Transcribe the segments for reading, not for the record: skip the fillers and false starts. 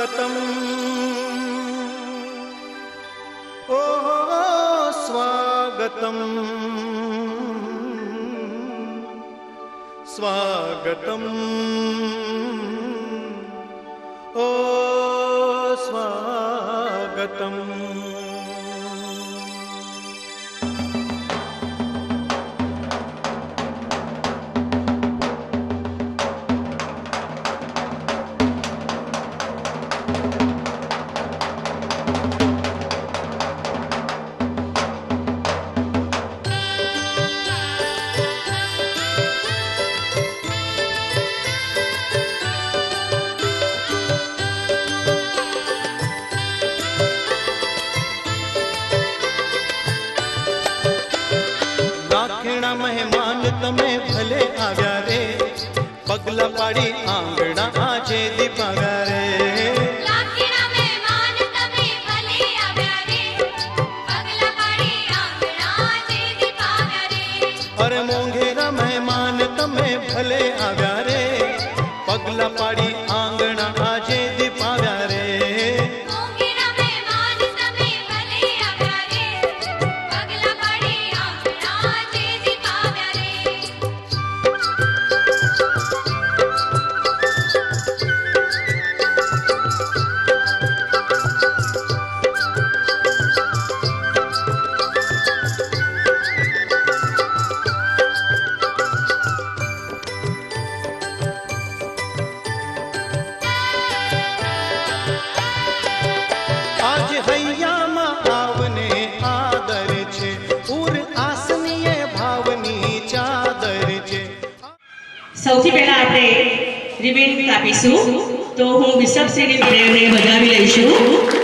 स्वागतम ओ स्वागतम स्वागतम ओ स्वागतम। मेहमान तमे भले आव्या रे, पगला पाड़ी आंगणा आजे दीपाव्या रे। लाखीना मेहमान तमे भले आव्या रे, पगला पाड़ी आंगणा आजे दीपाव्या रे। अरे मोंघेरा मेहमान तमे भले आव्या रे, पगला पाड़ी आंगणा आजे दीपाव्या रे। સૌથી પહેલા આપણે રિબન કાપીશું, તો હું બિશપ શ્રીની પ્રેરને વધાવી લઈશું।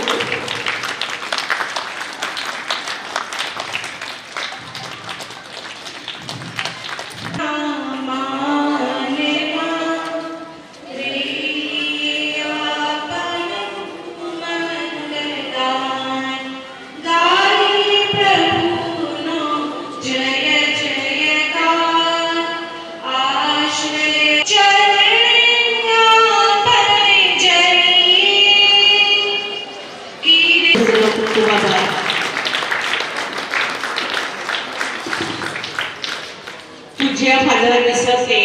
પૂજ્ય ફાધર બિશપે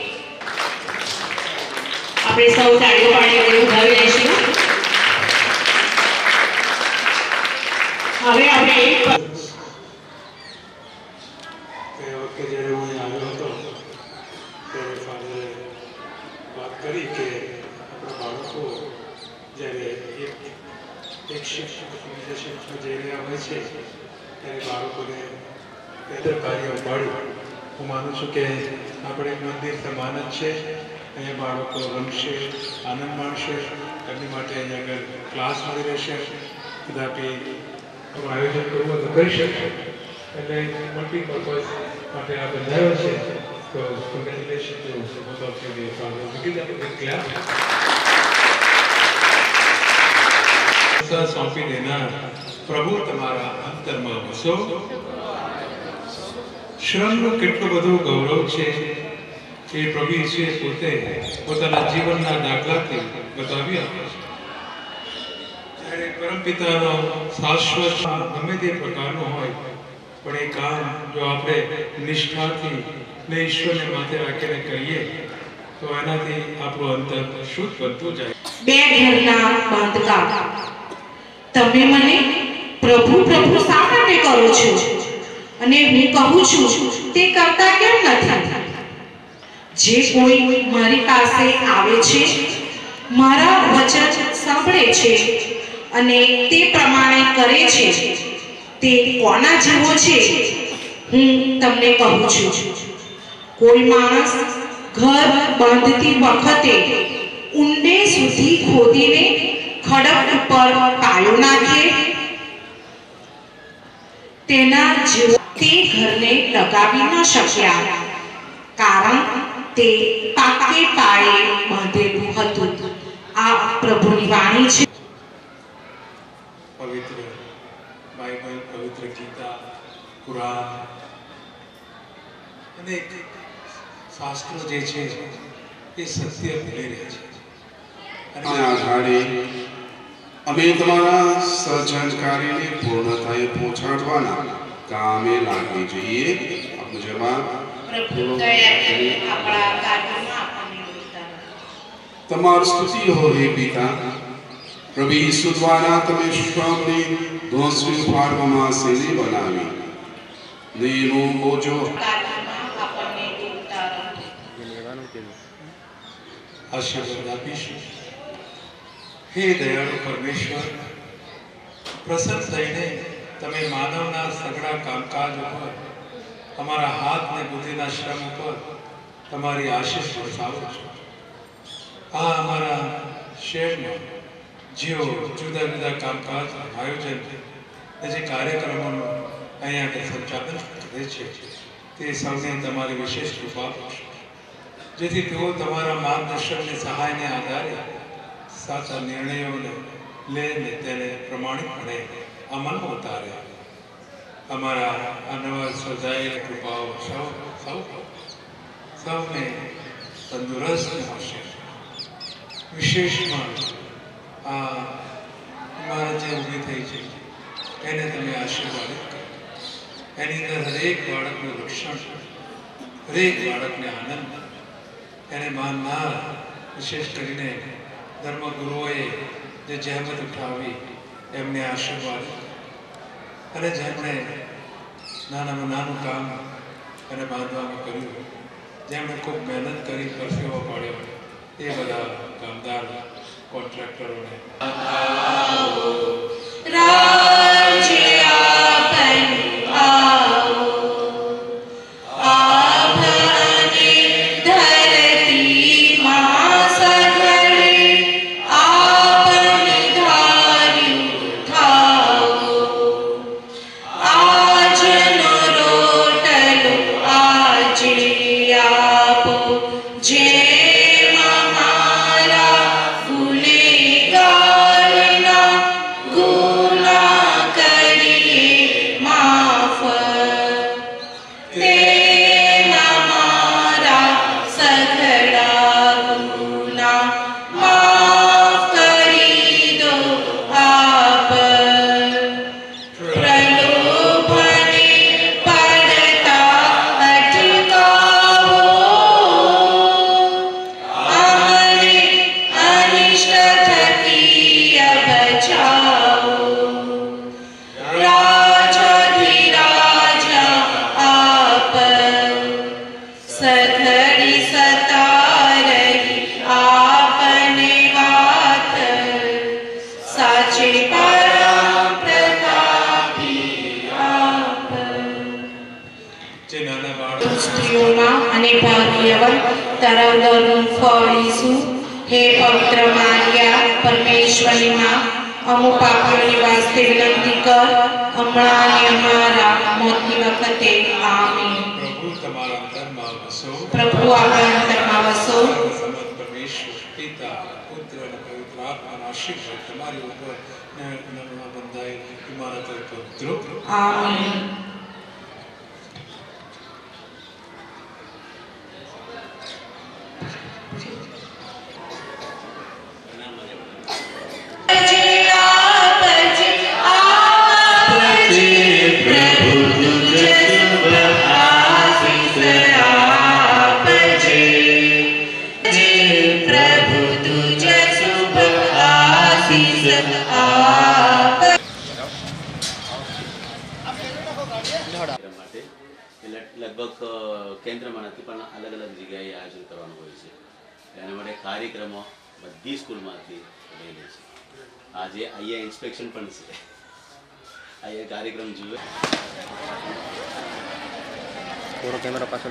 આપણે સૌ તાળીઓ પાડી વધાવી લઈશું। હવે આપણે હું માનું છું કે આપણે મંદિર સમાન જ છે। અહીંયા બાળકો રમશે, આનંદ માણશે, એમની માટે અહીંયા આગળ ક્લાસ મળી રહેશે। કદાપી આયોજન કરવું હોય તો કરી શકશે, એટલે મલ્ટીપર્પઝ માટે આ બંધાયો છે। તો congratulation to both of you dear fathers, give them a big clap. સોંપી દેનાર પ્રભુ તમારા અંતરમાં વસો। શ્રમનું કેટલું બધું ગૌરવ છે એ પ્રભુ ઈસુએ પોતે પોતાના જીવનના દાખલાથી બતાવી આપ્યો છે। જ્યારે પરમપિતાનો શાશ્વત ગમે તે પ્રકારનો હોય, પણ એ કામ જો આપણે નિષ્ઠાથી ને ઈશ્વરને માથે રાખીને કરીએ તો એનાથી આપણું અંતર શુદ્ધ બનતું જાય। બે ઘરના બાંધકામ તમે મને પ્રભુ પ્રભુ શા માટે કરો છો, અને હું કહું છું તે કરતા કેમ નથી? જે કોઈ મારી પાસે આવે છે, મારા વચન સાંભળે છે અને તે પ્રમાણે કરે છે, તે કોના જેવો છે હું તમને કહું છું। કોઈ માણસ ઘર બાંધતી વખતે ઊંડે સુધી ખોદીને ખડક ઉપર પાયો નાખે, તેના જેવો તે ઘરને લગાવી ન શક્યા, કારણ તે પાકે પાયે બાંધેલું હતું। આ પ્રભુની વાણી છે। પવિત્ર બાઇબલ, પવિત્ર ગીતા, કુરાન, અનેક શાસ્ત્રો જે છે એ સત્ય ભૂલી રહ્યા છે। અને આધારે અમે તમારા સર્જનકારીને પૂર્ણતાએ પહોંચાડવાના કામે લાગી જઈએ. આપનો જવાબ. પ્રભુ દયા કરી આપણા કાર્યમાં આપણને ઉતારો. તમારી સ્તુતિ હો હે પિતા. પ્રભુ ઈસુ દ્વારા તમે શ્રમને દોષી ફાળવામાં શૈલી બનાવી નીનો બોજો કાર્યમાં આપણને ઉતારો. આશીર્વાદ આપીશું. હે દયાળુ પરમેશ્વર, પ્રસન્ન થઈને તમે માનવના સઘળા કામકાજ ઉપર, અમારા હાથ ને બુદ્ધિના શ્રમ ઉપર તમારી આશીષ વરસાવો છો. આ અમારા શહેરમાં જેઓ જુદા જુદા કામકાજ આયોજન જે કાર્યક્રમોનું અહીંયા આગળ સંચાલન કરે છે તે સૌને તમારી વિશેષ કૃપા આપશો, જેથી તેઓ તમારા માર્ગદર્શનને સહાયને આધારે સાચા નિર્ણયોને લઈને તેને પ્રમાણિકપણે અમલમાં ઉતારે. અમારા આ નવા સર્જાયેલા કૃપાઓ સૌને તંદુરસ્ત હશે. વિશેષમાં આ ઇમારત જે ઊભી થઈ છે એને તમે આશીર્વાદિત કરો. એની અંદર હરેક બાળકનું રક્ષણ, હરેક બાળકને આનંદ, એને માનનાર વિશેષ કરીને ધર્મગુરુઓએ જે જહેમત ઉઠાવી એમને આશીર્વાદ, અને જેમણે નાનામાં નાનું કામ અને બાંધવામાં કર્યું, જેમણે ખૂબ મહેનત કરી પરસેવો પાડ્યો, એ બધા કામદાર કોન્ટ્રાક્ટરોને हे पवित्र मारिया परमेश्वरी मां, अमु पापीओनी वास्ते विनंती कर, हमણાં અને અમારા મોતની વખતે આમીન. પ્રભુ તમારા અંતરમાં વસો. પ્રભુ આપણા અંતરમાં વસો. સમત પરમેશ્વર પિતા, પુત્ર અને પવિત્ર આત્માના આશીર્વાદ તમારી ઉપર બંધાયેલ ઇમારત ઉપર ઉતરો. આમીન. લગભગ કેન્દ્રમાં નથી પણ અલગ અલગ જગ્યાએ આયોજન કરવાનું હોય છે. એના માટે કાર્યક્રમો બધી સ્કૂલમાંથી લઈ લે છે. આજે અહીંયા ઇન્સ્પેક્શન પણ છે. અહીંયા કાર્યક્રમ જુએ. પૂરો કેમેરા પાછળ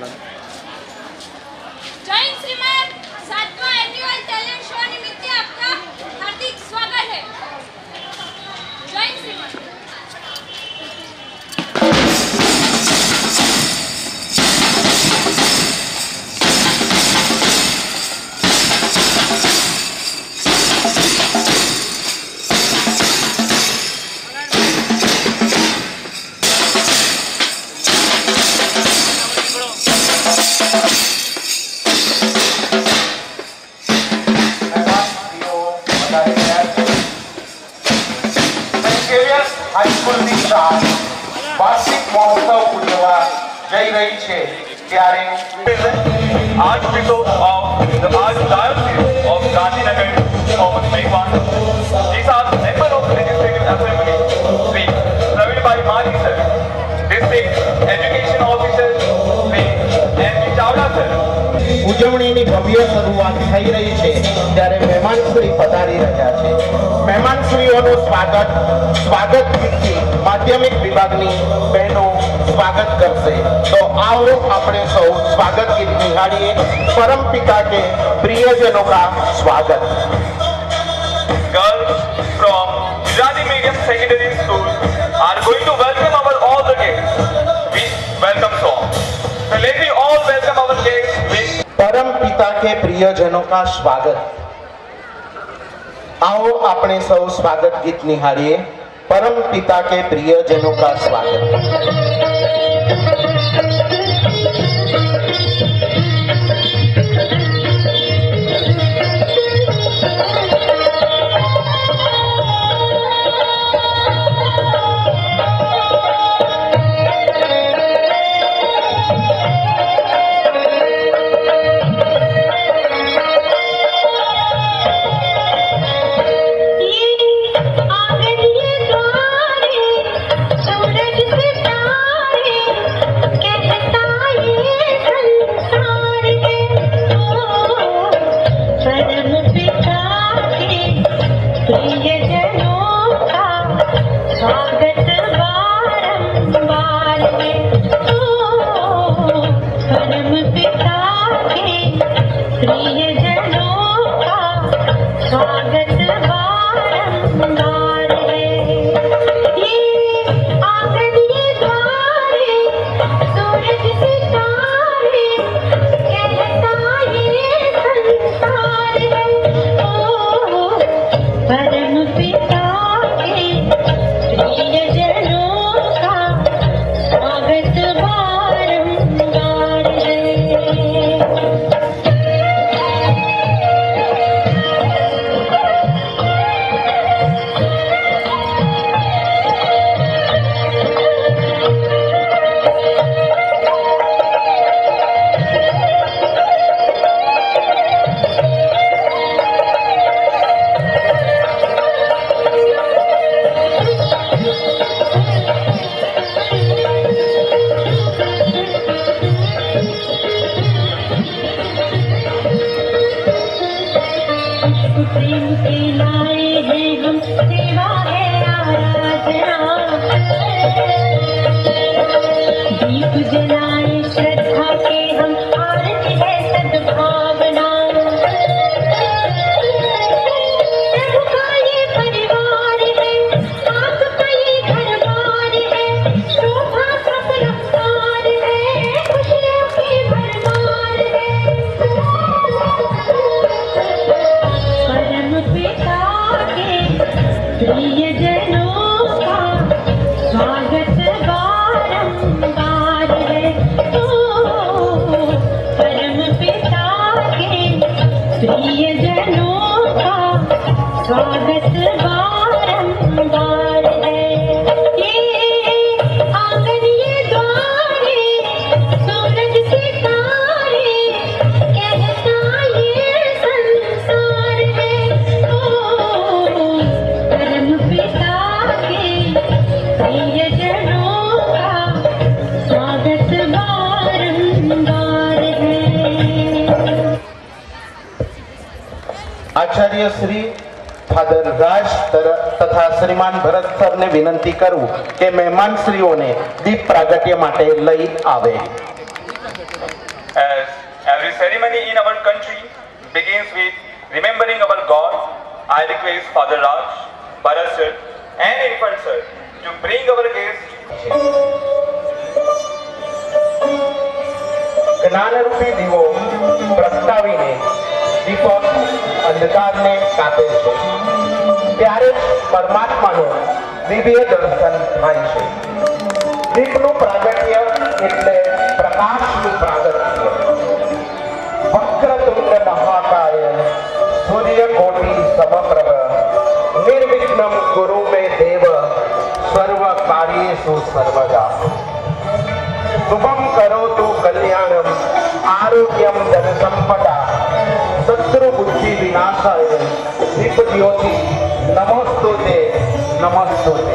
જય શ્રીમદ 7મા એન્યુઅલ ટેલેન્ટ શો નિમિત્તે આપકા હાર્દિક સ્વાગત है. જય શ્રીમદ. ઝેવિયર્સ હાઈસ્કૂલની શાળા વાર્ષિક મહોત્સવ ઉજવવા જઈ રહી છે ત્યારે Archbishop of the Archdiocese of Gandhinagar, Thomas Megwan, Jisas Member of Legislative Assembly, Sri Praveen Bhai Mali sir, District Education Officer, Sri N. Chawda sir. ઉજવણીની ભવ્ય શરૂઆત થઈ રહી છે ત્યારે મહેમાનશ્રી પધારી રહ્યા છે. મહેમાનશ્રીઓનું સ્વાગત ગીતથી માધ્યમિક વિભાગની બહેનો સ્વાગત કરશે. તો આવો આપણે સૌ સ્વાગત ગીત નિહાળીએ. પરમ પિતા કે પ્રિયજનों का स्वागत. Girls from Gujarati Medium Secondary School are going to welcome all the guests with welcome song. So let me all welcome our guests with परम पिता के प्रियजनों का स्वागत. आओ अपने सौ स्वागत गीत निहारिए. परम पिता के प्रियजनों का स्वागत. आचार्य श्री फादर राज तथा श्रीमान भरत सर ने विनंती करूं कि मेहमान श्रीओं ने दीप प्रागट्य माटे लई आवे. As every ceremony in our country begins with remembering our God, I request Father Raj, Bharat sir and Infant sir to bring our guests. ज्ञान रूपी दीवो प्रगटावीने दीपक અંધકારને કાપે છે ત્યારે જ પરમાત્માનું દિવ્ય દર્શન થાય છે. દીપનું પ્રાગટ્ય એટલે પ્રકાશનું પ્રાગટ્ય. વક્રતુંડ મહાકાય સૂર્યકોટિ સમપ્રભ નિર્વિઘ્નમ ગુરુ મે દેવ सर्वेषु सर्वदा। शुभम करोतु कल्याणम आरोग्यम धन संपदा शत्रु बुद्धि विनाशाय दीप ज्योति नमोस्तुते नमोस्तुते।